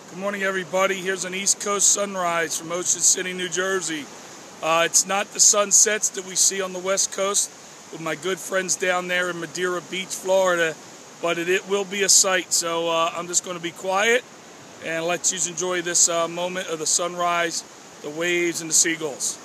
Good morning, everybody. Here's an East Coast sunrise from Ocean City, New Jersey. It's not the sunsets that we see on the West Coast with my good friends down there in Madeira Beach, Florida, but it will be a sight. So I'm just going to be quiet and let you enjoy this moment of the sunrise, the waves, and the seagulls.